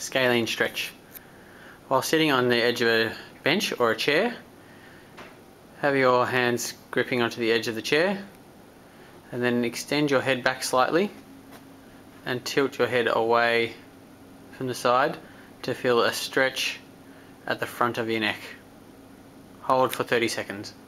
Scalene stretch. While sitting on the edge of a bench or a chair, have your hands gripping onto the edge of the chair, and then extend your head back slightly and tilt your head away from the side to feel a stretch at the front of your neck. Hold for 30 seconds.